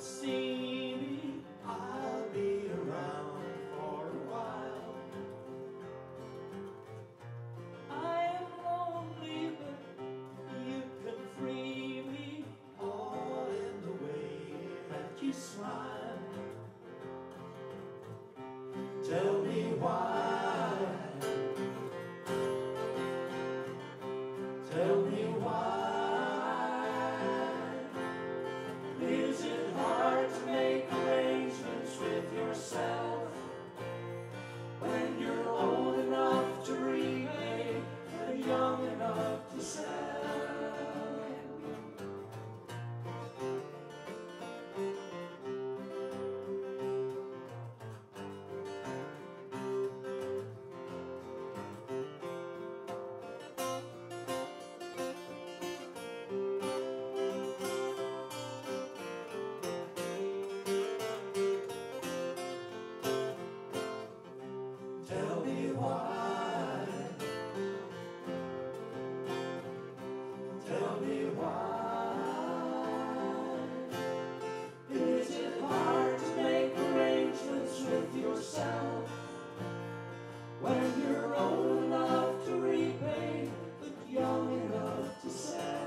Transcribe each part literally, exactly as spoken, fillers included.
see me, I'll be around for a while. I am lonely, but you can free me, All in the way that you smile. Tell me why. Tell me why. Is it hard to make arrangements with yourself when you're old enough to repay but young enough to sell? Tell me why. Tell me why. Is it hard to make arrangements with yourself when you're old enough to repay but young enough to sell?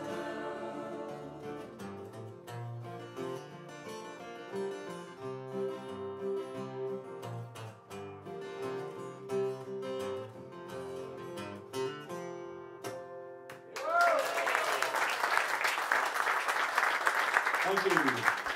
Thank you.